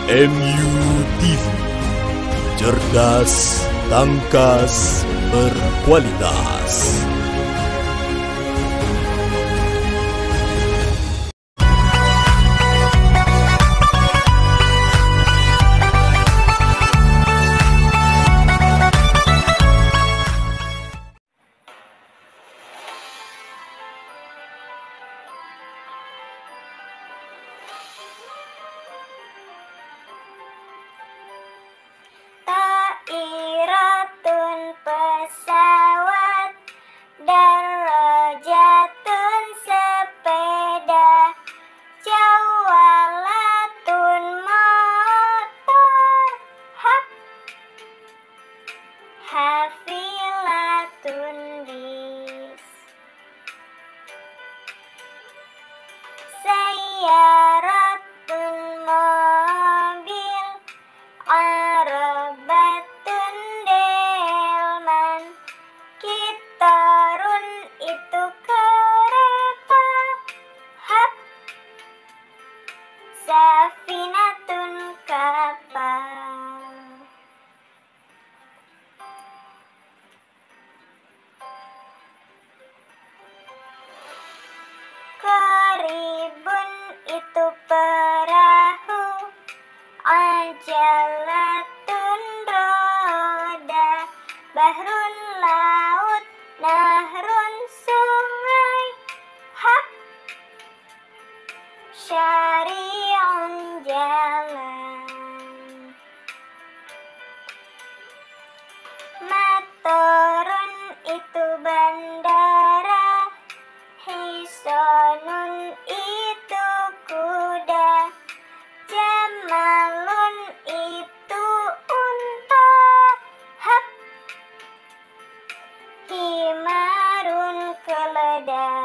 MUTV, cerdas, tangkas, berkualitas. Ta'iratun pesawat, darajatun sepeda, jawalatun motor, hafilatun bis, sayyaratun mobil, arabatun delman, kitarun itu kereta, safinatun kapal. Qaribun itu perahu, ajalatun roda, bahrun laut, nahrun sungai, syari'un jalan. Matorun itu bandara, hisonun itu kuda, jamalun itu unta, himarun keledai.